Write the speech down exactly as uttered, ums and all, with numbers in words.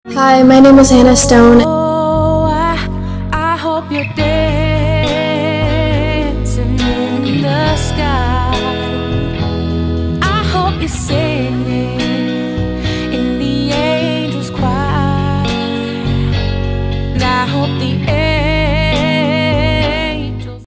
Hi, my name is Hannah Stone. Oh, I, I hope you're dancing in the sky. I hope you're singing in the angels' choir. And I hope the